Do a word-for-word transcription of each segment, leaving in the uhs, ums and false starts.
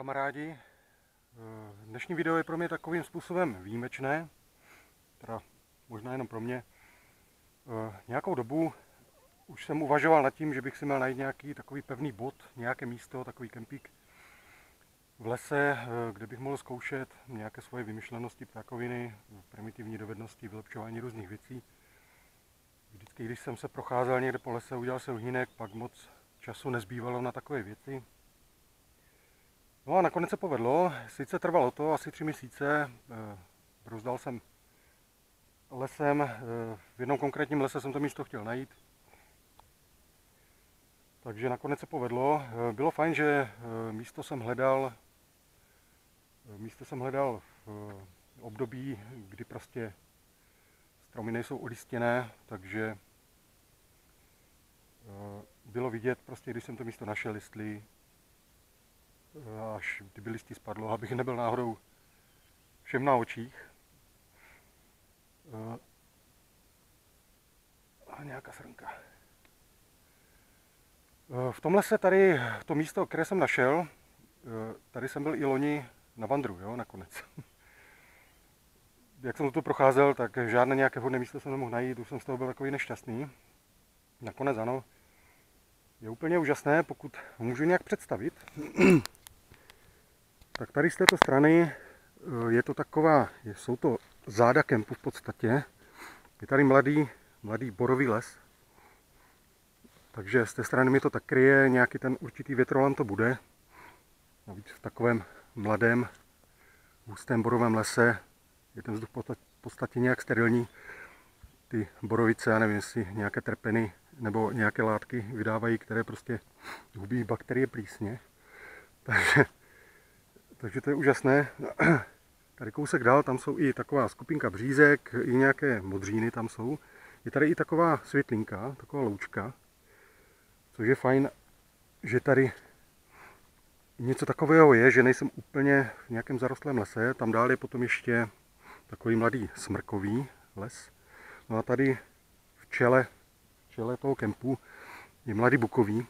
kamarádi, dnešní video je pro mě takovým způsobem výjimečné, teda možná jenom pro mě. Nějakou dobu už jsem uvažoval nad tím, že bych si měl najít nějaký takový pevný bod, nějaké místo, takový kempík v lese, kde bych mohl zkoušet nějaké svoje vymyšlenosti, ptákoviny, primitivní dovednosti, vylepšování různých věcí. Vždycky, když jsem se procházel někde po lese, udělal se ohýnek, pak moc času nezbývalo na takové věci. No a nakonec se povedlo, sice trvalo to asi tři měsíce, brouzdal jsem lesem, v jednom konkrétním lese jsem to místo chtěl najít. Takže nakonec se povedlo. Bylo fajn, že místo jsem hledal, místo jsem hledal v období, kdy prostě stromy nejsou olistěné, takže bylo vidět, prostě, když jsem to místo našel, jestli až kdyby listí spadlo, abych nebyl náhodou všem na očích. A nějaká srnka. V tom lese tady, to místo, které jsem našel, tady jsem byl i loni na vandru, jo, nakonec. Jak jsem tu procházel, tak žádné nějaké vhodné místo jsem nemohl najít, už jsem z toho byl takový nešťastný. Nakonec ano. Je úplně úžasné, pokud můžu nějak představit. Tak tady z této strany je to taková, jsou to záda kempu v podstatě. Je tady mladý, mladý borový les. Takže z té strany mi to tak kryje, nějaký ten určitý větrolan to bude. Navíc v takovém mladém, hustém borovém lese je ten vzduch v podstatě nějak sterilní. Ty borovice, já nevím, jestli nějaké trpeny nebo nějaké látky vydávají, které prostě hubí bakterie plísně. Takže, takže to je úžasné. Tady kousek dál, tam jsou i taková skupinka břízek, i nějaké modříny tam jsou. Je tady i taková světlinka, taková loučka, což je fajn, že tady něco takového je, že nejsem úplně v nějakém zarostlém lese. Tam dál je potom ještě takový mladý smrkový les. No a tady v čele, v čele toho kempu je mladý bukový.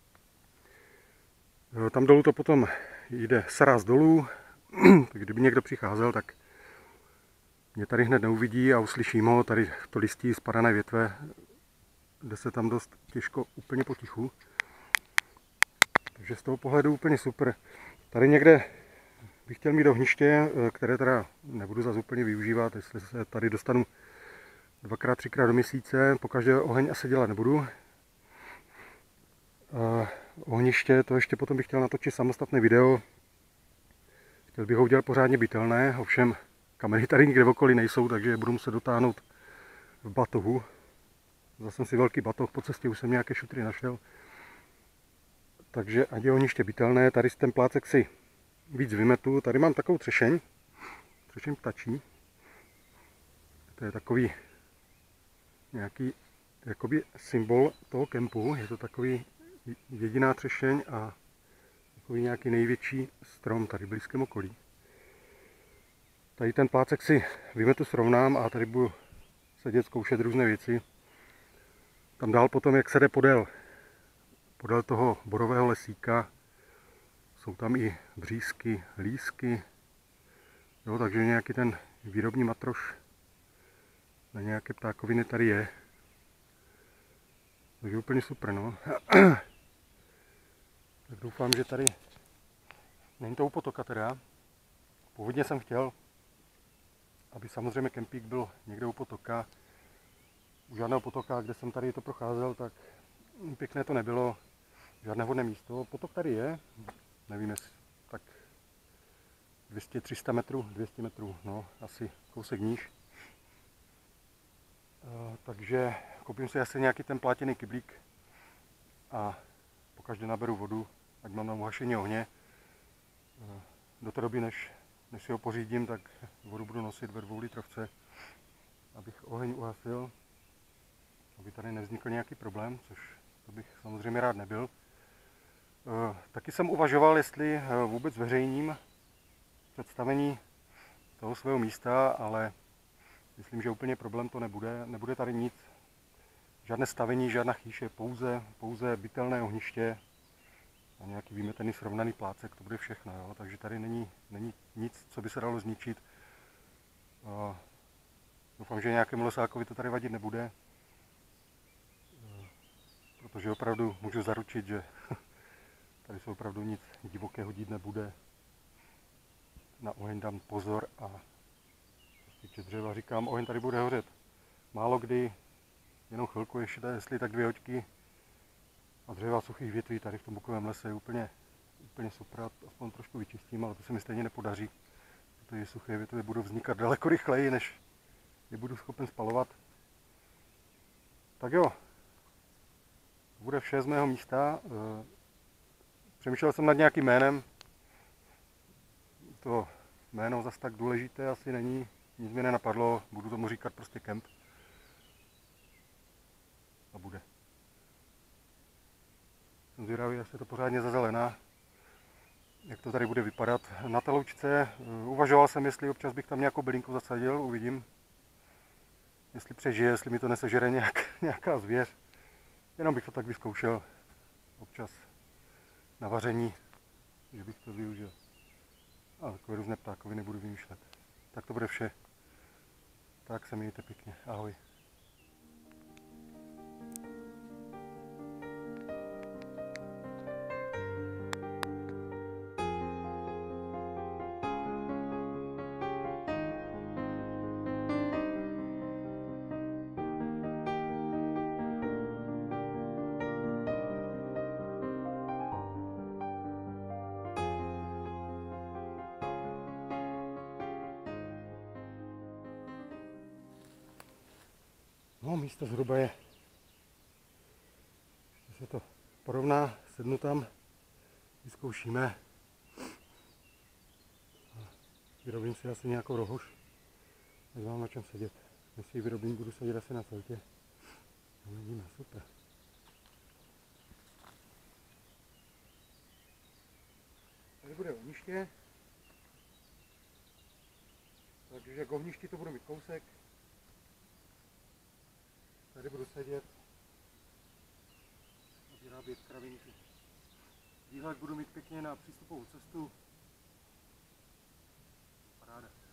Tam dolů to potom jde sraz dolů, tak kdyby někdo přicházel, tak mě tady hned neuvidí a uslyším ho. Tady to listí spadané větve, jde se tam dost těžko úplně potichu. Takže z toho pohledu úplně super. Tady někde bych chtěl mít ohniště, které teda nebudu zase úplně využívat, jestli se tady dostanu dvakrát, třikrát do měsíce, po každé oheň asi dělat nebudu. Uh, ohniště, to ještě potom bych chtěl natočit samostatné video. Chtěl bych ho udělat pořádně bytelné, ovšem kamery tady nikde v okolí nejsou, takže budu muset dotáhnout v batohu. Vzal jsem si velký batoh, po cestě už jsem nějaké šutry našel. Takže ať je ohniště bytelné, tady ten plácek si víc vymetu. Tady mám takovou třešeň, třešeň ptačí. To je takový nějaký jakoby symbol toho kempu. Je to takový jediná třešeň a takový nějaký největší strom tady v blízkém okolí. Tady ten plácek si vymetu, srovnám a tady budu sedět, zkoušet různé věci. Tam dál potom, jak se jde podél, podél toho borového lesíka, jsou tam i břízky, lísky, jo, takže nějaký ten výrobní matroš na nějaké ptákoviny tady je. Takže úplně super, no. Tak doufám, že tady není to u potoka teda. Původně jsem chtěl, aby samozřejmě kempík byl někde u potoka. U žádného potoka, kde jsem tady to procházel, tak pěkné to nebylo. Žádné vhodné místo. Potok tady je, nevím, jestli tak dvě stě, tři sta metrů, dvě stě metrů, no, asi kousek níž. E, takže koupím si asi nějaký ten plátěný kyblík a pokaždé naberu vodu, ať mám na uhašení ohně. E, do té doby, než, než si ho pořídím, tak vodu budu nosit ve dvou litrovce, abych oheň uhasil, aby tady nevznikl nějaký problém, což to bych samozřejmě rád nebyl. E, taky jsem uvažoval, jestli vůbec zveřejním představení toho svého místa, ale myslím, že úplně problém to nebude. Nebude tady nic, žádné stavení, žádná chýše, pouze, pouze bytelné ohniště a nějaký vymetený srovnaný plácek, to bude všechno, jo? Takže tady není, není nic, co by se dalo zničit. A doufám, že nějakému lesákovi to tady vadit nebude, protože opravdu můžu zaručit, že tady se opravdu nic divokého dít nebude. Na oheň dám pozor a týče dřeva říkám, oheň tady bude hořet. Málo kdy, jenom chvilku, ještě tady, jestli tak dvě hoďky a dřeva suchých větví tady v tom bukovém lese je úplně, úplně super, aspoň trošku vyčistím, ale to se mi stejně nepodaří, protože suché větve budou vznikat daleko rychleji, než je budu schopen spalovat. Tak jo, to bude vše z mého místa. Přemýšlel jsem nad nějakým jménem, to jméno zas tak důležité asi není, nic mi nenapadlo, budu tomu říkat prostě kemp. A bude. Jsem zvědavý, jak se to pořádně zazelená, jak to tady bude vypadat. Na té loučce uvažoval jsem, jestli občas bych tam nějakou bylinku zasadil, uvidím. Jestli přežije, jestli mi to nesežere nějak, nějaká zvěř. Jenom bych to tak vyzkoušel občas na vaření, že bych to využil. A takové různé ptákoviny budu vymýšlet. Tak to bude vše. Tak se mějte pěkně. Ahoj. No, místo zhruba je, když se to porovná, sednu tam, vyzkoušíme. Vyrobím si asi nějakou rohož, ať mám na čem sedět. Než si ji vyrobím, budu sedět asi na celtě. No, vidíme, super. Tady bude ohniště, takže k ohništi to budu mít kousek. Tady budu sedět a vyrábět kravinky. Výhled budu mít pěkně na přístupovou cestu. Paráda.